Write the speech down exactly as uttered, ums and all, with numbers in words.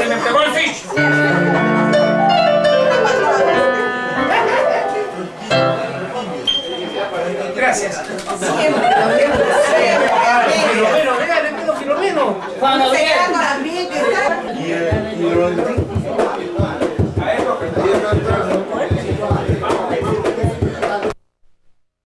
me pegó el fish. Gracias. Filomeno, venga, le pido Filomeno. Cuando vean. Y, y lo